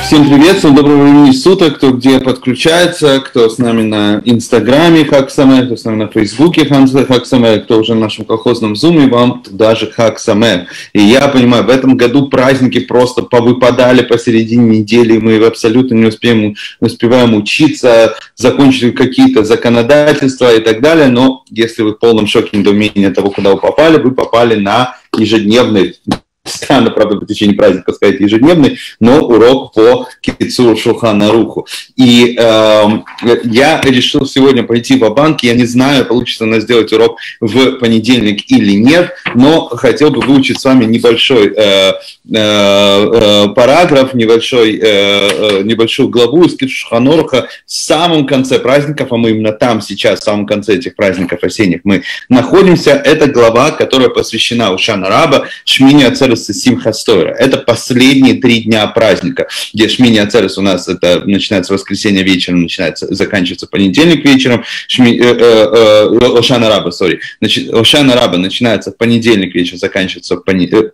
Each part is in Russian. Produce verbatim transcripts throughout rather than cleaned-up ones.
Всем привет, всем доброго времени суток, кто где подключается, кто с нами на Инстаграме, Хаг Самех, кто с нами на Фейсбуке, Хаг Самех, кто уже в нашем колхозном Зуме, вам даже Хаг Самех. И я понимаю, в этом году праздники просто повыпадали посередине недели, мы абсолютно не успеем, не успеваем учиться, закончить какие-то законодательства и так далее, но если вы в полном шоке недоумения того, куда вы попали, вы попали на ежедневный, странно, правда, по течение праздника сказать ежедневный, но урок по Кицур Шулхан Аруху. И э, я решил сегодня пойти в банк. Я не знаю, получится у нас сделать урок в понедельник или нет, но хотел бы выучить с вами небольшой э, э, параграф, небольшой, э, небольшую главу из Кицур Шулхан Аруха в самом конце праздников, а мы именно там сейчас, в самом конце этих праздников осенних мы находимся. Это глава, которая посвящена Ошана Раба, Шмини Ацерес Симха Тора. Это последние три дня праздника, где Шмини Ацерес у нас это начинается воскресенье вечером, начинается, заканчивается понедельник вечером. Шми, э, э, э, Ошана Раба, сори. Ошана Раба начинается в понедельник вечером, заканчивается в понедельник.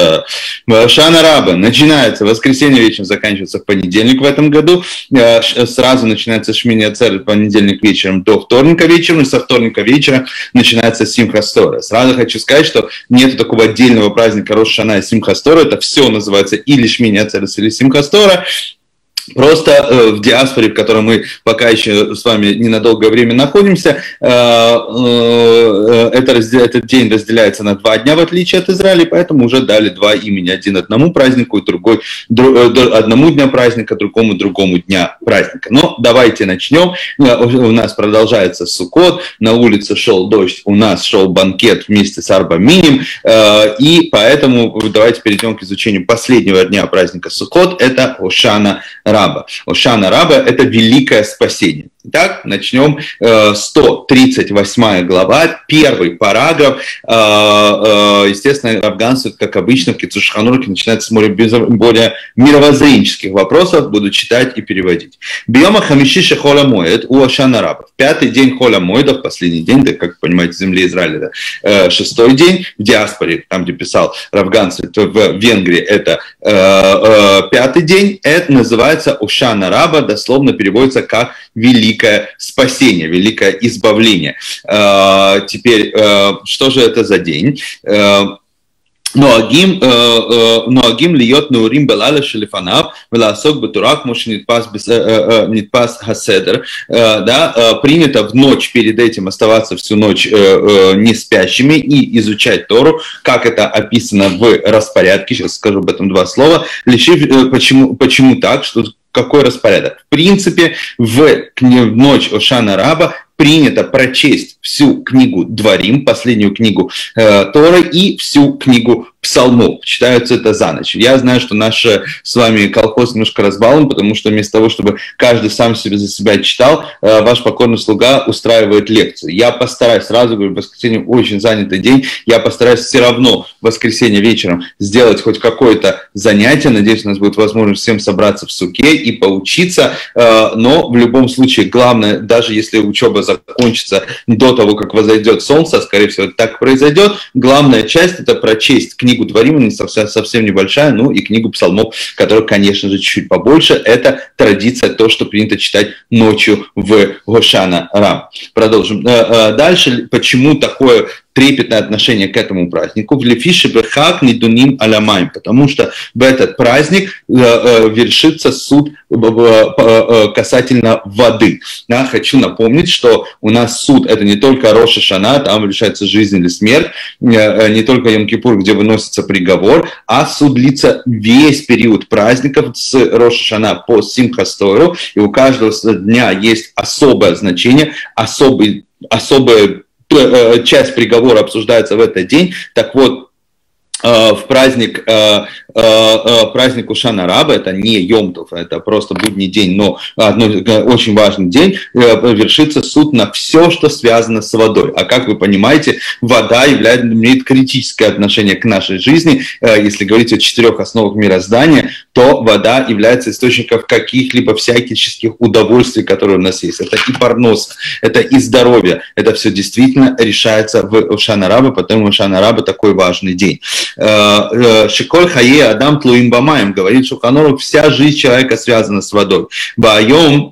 Ошана Раба начинается в воскресенье вечером, заканчивается в понедельник в этом году. Э, сразу начинается Шмини Ацерес в понедельник вечером до вторника вечером, и со вторника вечера начинается Симха Тора. Сразу хочу сказать, что нет такого отдельного праздника Рош Шана и Симха Тора, это все называется или Шмини Ацерес, или Симха Тора. Просто э, в диаспоре, в которой мы пока еще с вами ненадолгое время находимся, э, э, это раздел, этот день разделяется на два дня, в отличие от Израиля, поэтому уже дали два имени. Один одному празднику, и другой дру, э, одному дня праздника, другому другому дня праздника. Но давайте начнем. У нас продолжается Суккот, на улице шел дождь, у нас шел банкет вместе с Арба Миним, э, и поэтому давайте перейдем к изучению последнего дня праздника Суккот, это Ошана Раба. Ошана Раба – это великое спасение. Итак, начнем. сто тридцать восьмая глава, первый параграф. Естественно, афганцы, как обычно, в Кицур Шулхан Арух начинается с более мировоззренческих вопросов. Буду читать и переводить. Бьема хамиши шехола моэд у Ошана Раба. Пятый день холя моэда, последний день, да, как вы понимаете, в земле Израиля, да, шестой день. В диаспоре, там, где писал афганцы, в Венгрии, это пятый день. Это называется Ошана Раба, дословно переводится как великое спасение, великое избавление. Теперь, что же это за день? נוהגים נוהגים להיות נאורים בלילה שלפניו ולעסוק בתורה כמו שנתפס הסדר. Да, принято в ночь перед этим оставаться всю ночь не спящими и изучать Тору, как это описано в распорядке. Сейчас скажу об этом два слова. Почему, почему так? Что, какой распорядок? В принципе, в ночь Ошана Раба принято прочесть всю книгу Дворим, последнюю книгу э, Торы и всю книгу Псалмов. Читаются это за ночь. Я знаю, что наш с вами колхоз немножко разбалован, потому что вместо того, чтобы каждый сам себе за себя читал, э, ваш покорный слуга устраивает лекцию. Я постараюсь, сразу говорю, в воскресенье очень занятый день, я постараюсь все равно в воскресенье вечером сделать хоть какое-то занятие. Надеюсь, у нас будет возможность всем собраться в суке и поучиться, э, но в любом случае, главное, даже если учеба закончится до того, как возойдет солнце, скорее всего, так произойдет. Главная часть – это прочесть книгу Дворим, она совсем, совсем небольшая, ну и книгу Псалмов, которая, конечно же, чуть-чуть побольше. Это традиция, то, что принято читать ночью в Ошана Раба. Продолжим. Дальше, почему такое трепетное отношение к этому празднику? В лефише бехак нидуним алямайм, потому что в этот праздник э, э, вершится суд э, э, касательно воды. Да, хочу напомнить, что у нас суд это не только Рош ха-Шана, там решается жизнь или смерть, э, не только Йом-Кипур, где выносится приговор, а суд длится весь период праздников с Рош ха-Шана по Симха Тору, и у каждого дня есть особое значение, особый, особое часть приговора обсуждается в этот день. Так вот, в праздник, праздник Ошана Раба, это не Йом-Тов, это просто будний день, но одно, очень важный день, вершится суд на все, что связано с водой. А как вы понимаете, вода является, имеет критическое отношение к нашей жизни. Если говорить о четырех основах мироздания, то вода является источником каких-либо всяческих удовольствий, которые у нас есть. Это и парнос, это и здоровье. Это все действительно решается в Ошана Раба, потому что Ошана Раба такой важный день. Шиколь хае адам тлуим бамаем, говорит Шулхан Арух, вся жизнь человека связана с водой. Ваайом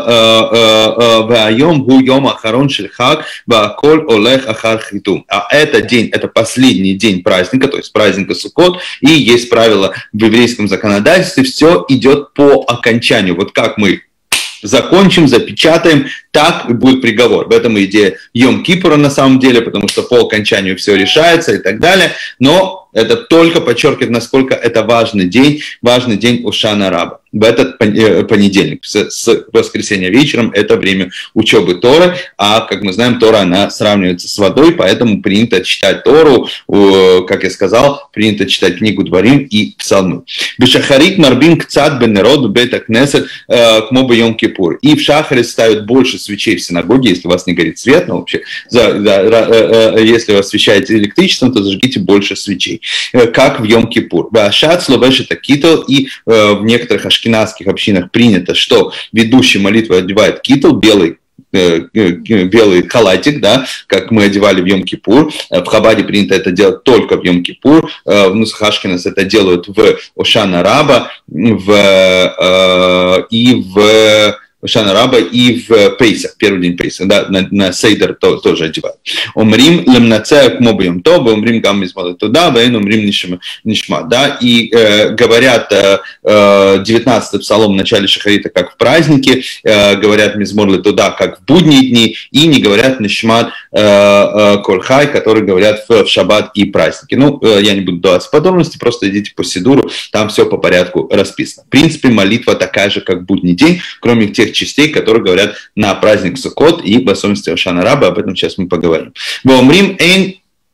ваайом гу йом ахарон шель хаг вааколь олех ахар хитум. А этот день, это последний день праздника, то есть праздника Суккот, и есть правило в еврейском законодательстве, все идет по окончанию. Вот как мы закончим, запечатаем, так и будет приговор. В этом идея Йом-Кипура на самом деле, потому что по окончанию все решается и так далее. Но это только подчеркивает, насколько это важный день, важный день Ошана Раба. В этот понедельник, с воскресенья вечером, это время учебы Торы, а, как мы знаем, Тора, она сравнивается с водой, поэтому принято читать Тору, как я сказал, принято читать книгу Дворим и Псалмы. Бешахарит марбин кцат бенерод бета кнесет к мобу Йом-Кипур. И в шахаре ставят больше свечей в синагоге, если у вас не горит свет, но вообще, за, за, если вы освещаете электричеством, то зажгите больше свечей, как в Йом-Кипур. Башат словешет акитл, и в некоторых ашкеназских общинах принято, что ведущий молитвы одевает китл, белый белый халатик, да, как мы одевали в Йом-Кипур. В Хабаде принято это делать только в Йом-Кипур. В Нусах Ашкеназ это делают в Ошана Раба в, и в Ошана Раба и в Пейсах, первый день Пейсах, да, на, на Сейдер то, тоже одевают. Омрим лемнацея к мобием тоба, омрим гам мизмала туда, вейн омрим нишма, да, и э, говорят э, девятнадцатый псалом в начале шахарита, как в празднике, э, говорят мизморлы туда, как в будние дни, и не говорят нишмат э, э, кольхай, которые говорят в, в шаббат и праздники. Ну, э, я не буду давать подробности, просто идите по сидуру, там все по порядку расписано. В принципе, молитва такая же, как в будний день, кроме тех частей, которые говорят на праздник Суккот и в особенности Ошана Раба, об этом сейчас мы поговорим. Вомрим эйн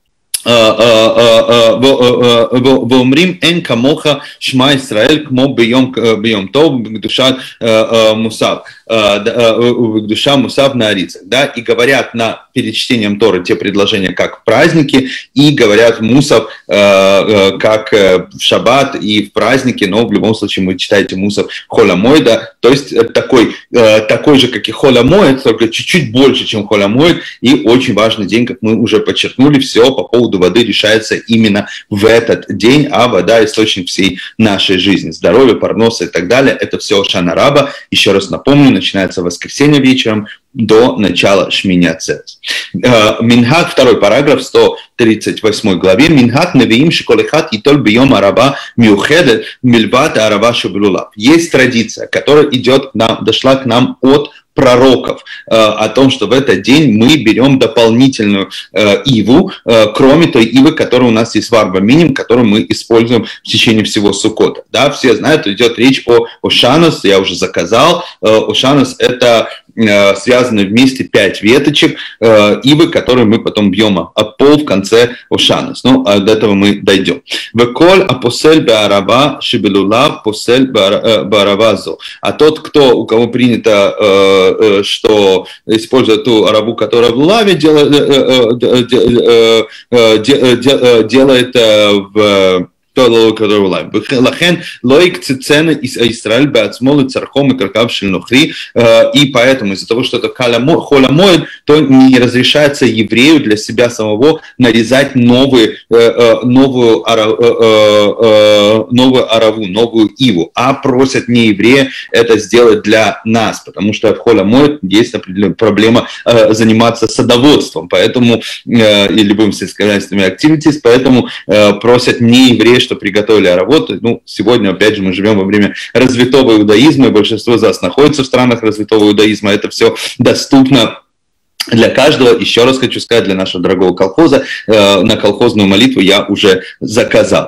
Вомрим эн камоха шма Исраэль кмо бьем тов душа мусав душа мусав на арицах, да, и говорят на перед чтением Торы те предложения, как в празднике, и говорят мусав как в шаббат и в празднике, но в любом случае вы читаете мусав холя мойда, то есть такой, такой же, как и холя моед, только чуть-чуть больше, чем холя моед, и очень важный день, как мы уже подчеркнули, все по поводу воды решается именно в этот день, а вода – источник всей нашей жизни. Здоровье, парноса и так далее – это все Ошана Раба. Еще раз напомню, начинается воскресенье вечером до начала Шмини Ацерес. Минхаг, второй параграф, сто тридцать восьмой главе. Минхаг навеим шиколехат и толь бьем араба мюхедет мильват араба шабелулав. Есть традиция, которая идет к нам, дошла к нам от пророков, э, о том, что в этот день мы берем дополнительную э, иву, э, кроме той ивы, которая у нас есть в Арба Миним, которую мы используем в течение всего Суккота. Да, все знают, идет речь о Ошанос, я уже заказал. Э, Ошанос – это э, связаны вместе пять веточек э, ивы, которые мы потом бьем об пол в конце Ошанос. Ну, а до этого мы дойдем. Веколь апосель беараба шибелулав посель беаравазу. А тот, кто, у кого принято э, что используя ту арабу, которая в лаве делает, делает в Лахен лоик цицена из Израиль беацмолы цархом и каркав шельнухри, и поэтому из-за того, что это холямоид, то не разрешается еврею для себя самого нарезать новые, новую, новую араву, новую иву, а просят не еврея это сделать для нас, потому что в холямоид есть определенная проблема заниматься садоводством, поэтому и любым сельскохозяйственными активностями, поэтому просят не еврея, что приготовили работу. Ну, сегодня, опять же, мы живем во время развитого иудаизма, и большинство из нас находится в странах развитого иудаизма. Это все доступно для каждого. Еще раз хочу сказать, для нашего дорогого колхоза, э, на колхозную молитву я уже заказал.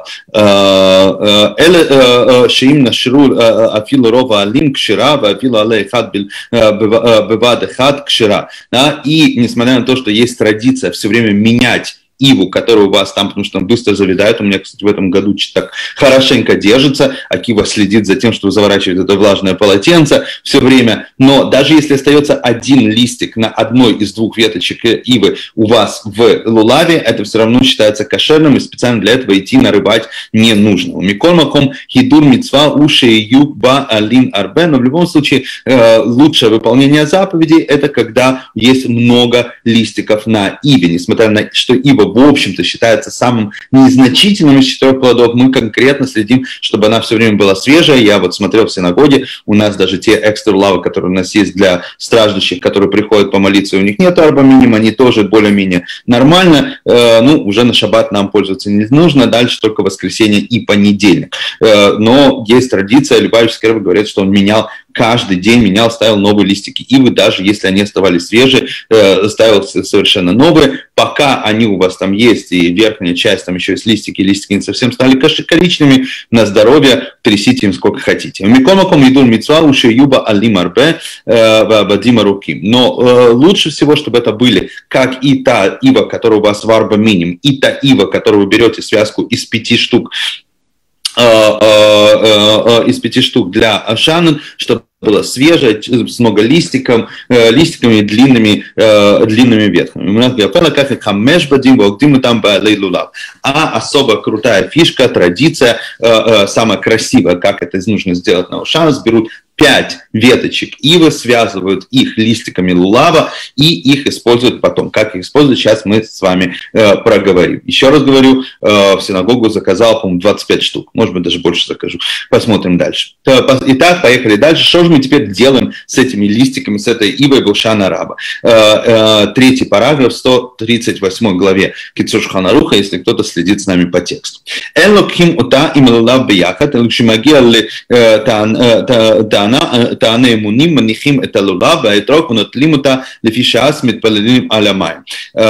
Шиим нашру афилу рова алим кшира, афилу алей хат бевад хат кшира. И несмотря на то, что есть традиция все время менять иву, которая у вас там, потому что он быстро завядает. У меня, кстати, в этом году так хорошенько держится. Акива следит за тем, что заворачивает это влажное полотенце все время. Но даже если остается один листик на одной из двух веточек ивы у вас в лулаве, это все равно считается кошерным, и специально для этого идти нарывать не нужно. У Миколмаком хидур мицва уши юбба алин арбе. Но в любом случае лучшее выполнение заповедей – это когда есть много листиков на иве. Несмотря на то, что ива в общем-то считается самым незначительным из четырех плодов, мы конкретно следим, чтобы она все время была свежая. Я вот смотрел в синагоге, у нас даже те экстра лавы, которые у нас есть для страждущих, которые приходят помолиться, у них нет арба миним, они тоже более-менее нормально. Э, ну, уже на шаббат нам пользоваться не нужно, дальше только воскресенье и понедельник. Э, но есть традиция, Любавичский рэбе говорит, что он менял каждый день, менял, ставил новые листики ивы, даже если они оставались свежие, э, ставил совершенно новые. Пока они у вас там есть, и верхняя часть, там еще есть листики, листики не совсем стали коричневыми, на здоровье, трясите им сколько хотите. Микомаком идун митцва уши юба алим арбе вадима руки. Но э, лучше всего, чтобы это были как и та ива, которая у вас в арба миним, и та ива, которую вы берете связку из пяти штук, из пяти штук для Ашанан, чтобы было свежее, с много листиком, листиками и длинными, длинными ветками. А особо крутая фишка, традиция, самая красивая, как это нужно сделать на Ашанан, берут пять веточек ивы, связывают их листиками лулава и их используют потом. Как их используют, сейчас мы с вами э, проговорим. Еще раз говорю, э, в синагогу заказал, по-моему, двадцать пять штук. Может быть, даже больше закажу. Посмотрим дальше. Итак, поехали дальше. Что же мы теперь делаем с этими листиками, с этой ивой Шулхан Аруха? Э, э, третий параграф, сто тридцать восьмой главе Кицур Шулхан Аруха, если кто-то следит с нами по тексту. Элоким ута им лулав бияхат, элокшимагия ли тан טעני אמונים מניחים את הלולב והאתרוג ונוטלים אותה לפי ש"ס מתפללים על המים.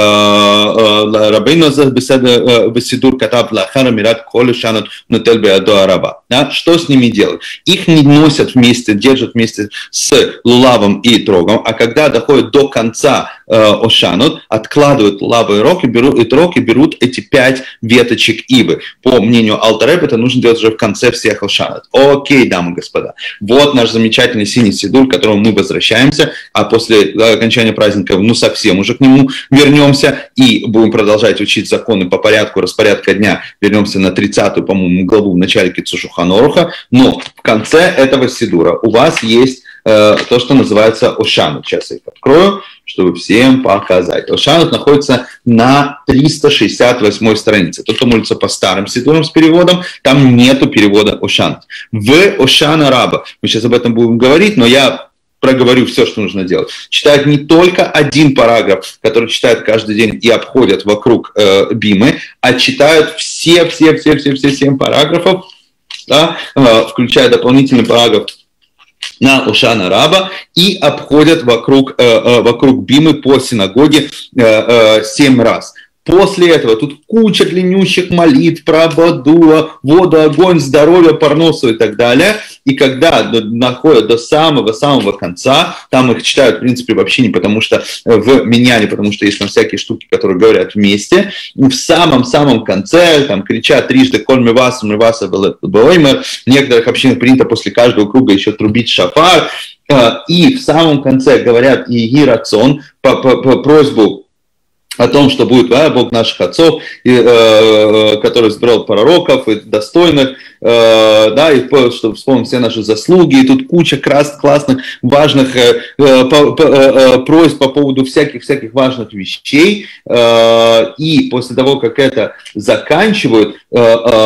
רבינו הזה בסידור כתב לאחר אמירת כל השנה נוטל בידו הרבה. Что с ними делают? Их не носят вместе, держат вместе с лулавом и трогом, а когда доходят до конца Ошанут, откладывают лулав и рог и берут, и трог, и берут эти пять веточек ивы. По мнению Алтер Ребе, это нужно делать уже в конце всех Ошанут. Окей, дамы и господа. Вот наш замечательный синий сидур, к которому мы возвращаемся, а после окончания праздника, ну, совсем уже к нему вернемся и будем продолжать учить законы по порядку распорядка дня. Вернемся на тридцатую, по-моему, главу в начале Кицур Шулхан Аруха. Но в конце этого сидура у вас есть э, то, что называется Ошанут. Сейчас я их открою, чтобы всем показать. Ошанут находится на триста шестьдесят восьмой странице. Тот, кто молится по старым сидурам с переводом, там нету перевода Ошанут. В Ошана Раба, мы сейчас об этом будем говорить, но я проговорю все, что нужно делать. Читают не только один параграф, который читают каждый день и обходят вокруг э, бимы, а читают все, все, все, все, все семь параграфов, да, э, включая дополнительный параграф на Ошана Раба, и обходят вокруг, э, э, вокруг бимы по синагоге э, э, семь раз. После этого тут куча длиннющих молитв про воду, воду, огонь, здоровье, парносу и так далее. И когда доходят до самого-самого конца, там их читают, в принципе, вообще не потому что в миньяне, потому что есть там всякие штуки, которые говорят вместе. В самом-самом конце там кричат трижды «Коль миваса, миваса бэлэймэр». В некоторых общинах принято после каждого круга еще трубить шафар. И в самом конце говорят «Иги рацон», по, по, по просьбу о том, что будет а, Бог наших отцов, и, э, который избрал пророков и достойных, э, да, и чтобы вспомнить все наши заслуги, и тут куча крас, классных, важных э, по, по, э, просьб по поводу всяких-всяких важных вещей, э, и после того, как это заканчивают, э,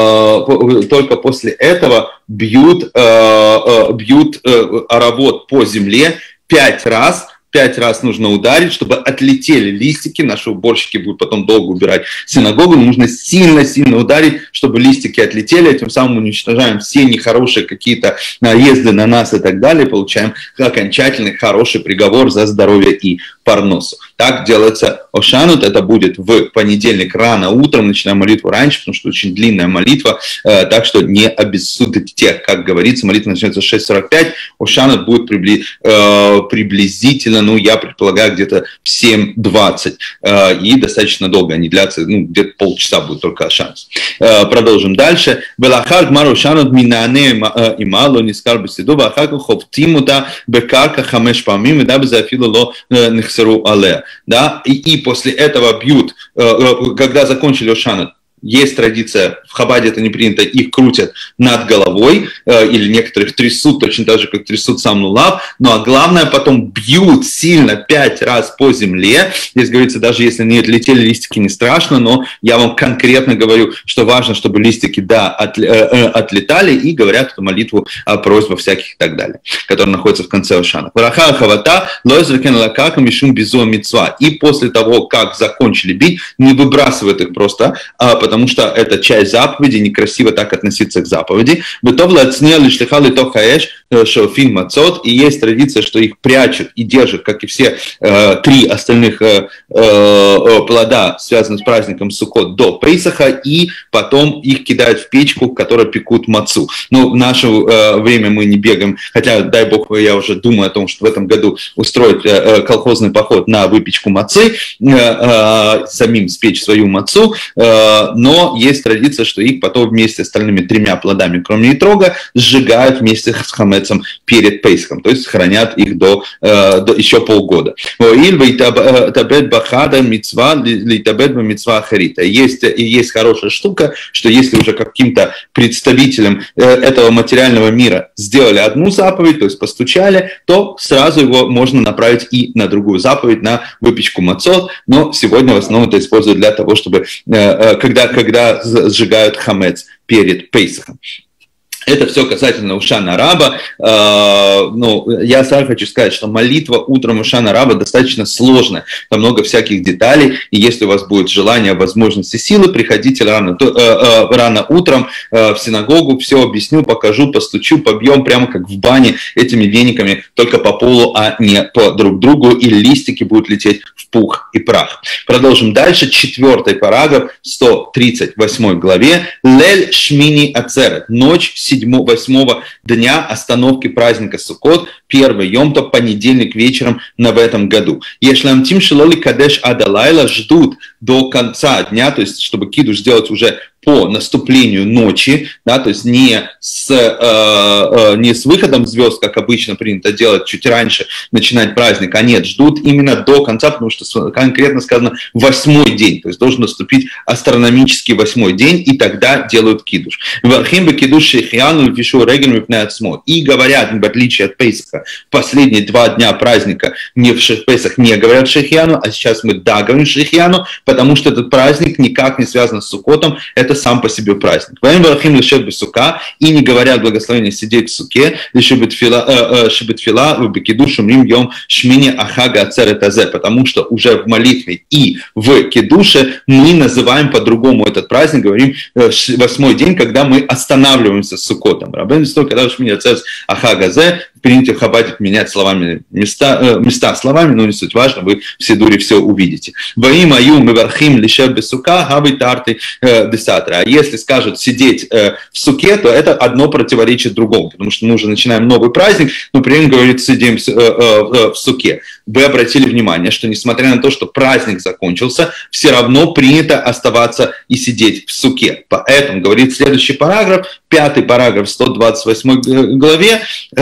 э, только после этого бьют, э, э, бьют э, аравот по земле пять раз. Пять раз нужно ударить, чтобы отлетели листики. Наши уборщики будут потом долго убирать синагогу. Нужно сильно-сильно ударить, чтобы листики отлетели. Этим самым уничтожаем все нехорошие какие-то наезды на нас и так далее. Получаем окончательный хороший приговор за здоровье и парносу. Так делается Ошанут. Это будет в понедельник рано утром. Начинаем молитву раньше, потому что очень длинная молитва. Так что не обессудьте. Как говорится, молитва начнется в шесть сорок пять. Ошанут будет приблизительно, ну, я предполагаю, где-то в семь двадцать. И достаточно долго они длятся, ну, где-то полчаса будет только шанс. Продолжим дальше. Белахар гмар Ошанут минане имало нискар беседу, вахаку хоптимута бекарка хамеш памим, и дабы зафило ло нехсеру але. Да? И, и после этого бьют, когда закончили Ошанут, есть традиция, в Хабаде это не принято, их крутят над головой, э, или некоторых трясут, точно так же, как трясут сам лулав, ну а главное, потом бьют сильно пять раз по земле. Здесь говорится, даже если не отлетели листики, не страшно, но я вам конкретно говорю, что важно, чтобы листики, да, от, э, э, отлетали, и говорят эту молитву о просьбах всяких и так далее, которые находятся в конце Ошана. И после того, как закончили бить, не выбрасывают их просто, а, потому что это часть заповеди, некрасиво так относиться к заповеди. И есть традиция, что их прячут и держат, как и все э, три остальных э, э, плода, связанных с праздником Суккот, до Пейсаха, и потом их кидают в печку, в которой пекут мацу. Ну, в наше э, время мы не бегаем, хотя, дай бог, я уже думаю о том, что в этом году устроить э, колхозный поход на выпечку мацы, э, э, самим спечь свою мацу, э, но есть традиция, что их потом вместе с остальными тремя плодами, кроме итрога, сжигают вместе с хамецом перед Пейсхом, то есть хранят их до, э, до еще полгода. Есть, есть хорошая штука, что если уже каким-то представителем этого материального мира сделали одну заповедь, то есть постучали, то сразу его можно направить и на другую заповедь, на выпечку мацот, но сегодня в основном это используют для того, чтобы, когда, когда сжигают хамец перед Пейсахом. Это все касательно Ушана Раба. Э, ну, я сразу хочу сказать, что молитва утром Ушана Раба достаточно сложная. Там много всяких деталей. И если у вас будет желание, возможности, силы, приходите рано, то, э, э, рано утром э, в синагогу, все объясню, покажу, постучу, побьем прямо как в бане этими вениками, только по полу, а не по друг другу. И листики будут лететь в пух и прах. Продолжим дальше. Четвертый параграф, сто тридцать восьмой главе. Лель Шмини Ацерет. Ночь восьмого дня остановки праздника Суккот, первый йом-тов, понедельник вечером на в этом году. Ешлам-тим шилоли кадеш адалайла, ждут до конца дня, то есть чтобы кидуш сделать уже по наступлению ночи, да, то есть не с, э, э, не с выходом звезд, как обычно принято делать, чуть раньше начинать праздник, а нет, ждут именно до конца, потому что конкретно сказано восьмой день, то есть должен наступить астрономический восьмой день, и тогда делают кидуш. И говорят, в отличие от Пейсаха, последние два дня праздника не в Пейсах не говорят шехьяну, а сейчас мы да говорим шехьяну, потому что этот праздник никак не связан с Суккотом, это сам по себе праздник. И не говорят благословения сидеть в суке, потому что уже в молитве и в кидуше мы называем по-другому этот праздник, говорим восьмой день, когда мы останавливаемся с Суккотом. Когда шмини ацерет ахагазе, принято в Хабаде менять словами места, э, места словами, но не суть важно, вы в Сидуре все увидите. А если скажут сидеть э, в суке, то это одно противоречит другому, потому что мы уже начинаем новый праздник, но при этом говорит, сидим в, э, э, в суке. Вы обратили внимание, что несмотря на то, что праздник закончился, все равно принято оставаться и сидеть в суке. Поэтому, говорит следующий параграф, пятый параграф сто двадцать восьмой главе,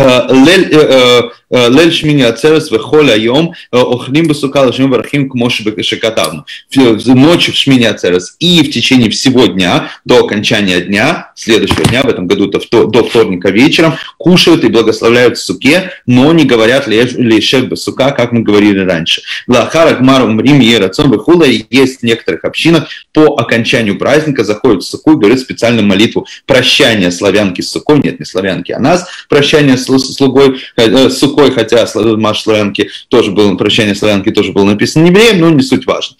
Лель Шмини Ацерет вехоль айом охлим бесука лашим варахим кмош бекашекатавну. Ночью в Шмини Ацерет и в течение всего дня, до окончания дня, следующего дня, в этом году до вторника вечером, кушают и благословляют в суке, но не говорят лешев бесука, как мы говорили раньше. Лахара гмар умрим ерацон вехула, есть в некоторых общинах по окончанию праздника заходят в суку и говорят специальную молитву прощания славянки с сукой, нет, не славянки, а нас, прощание с слугой, с сукой, хотя Маш славянки тоже было, прощание славянки тоже было написано не евреем, но не суть важно.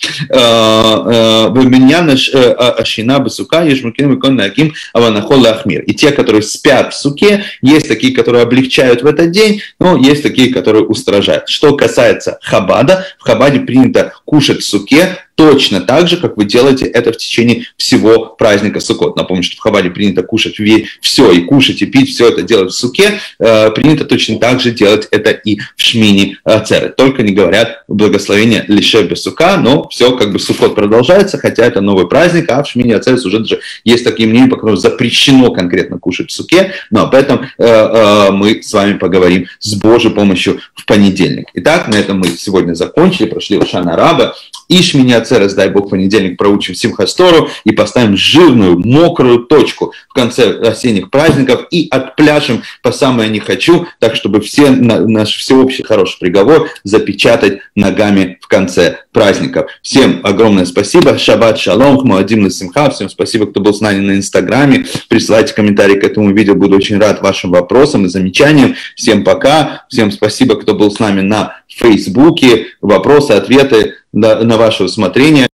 И те, которые спят в суке, есть такие, которые облегчают в этот день, но есть такие, которые устражают. Что касается Хабада, в Хабаде принято кушать в суке точно так же, как вы делаете это в течение всего праздника Суккот. Напомню, что в Хабаде принято кушать все, и кушать, и пить, все это делать в суке. Э, принято точно так же делать это и в Шмини Ацерет. Только не говорят благословение лише без сука, но все как бы Суккот продолжается, хотя это новый праздник, а в Шмини Ацерет уже даже есть такие мнения, по которым запрещено конкретно кушать в суке, но об этом э, э, мы с вами поговорим с Божьей помощью в понедельник. Итак, на этом мы сегодня закончили, прошли Ошана Раба и Шмини Ацерет. Ацерес, дай бог, в понедельник проучим Симхас Тору и поставим жирную, мокрую точку в конце осенних праздников и отпляшем по самое не хочу, так чтобы все, наш всеобщий хороший приговор запечатать ногами в конце праздников. Всем огромное спасибо. Шаббат шалом, хмоадим лесимха. Всем спасибо, кто был с нами на Инстаграме. Присылайте комментарии к этому видео. Буду очень рад вашим вопросам и замечаниям. Всем пока. Всем спасибо, кто был с нами на Фейсбуке. Вопросы, ответы на ваше усмотрение.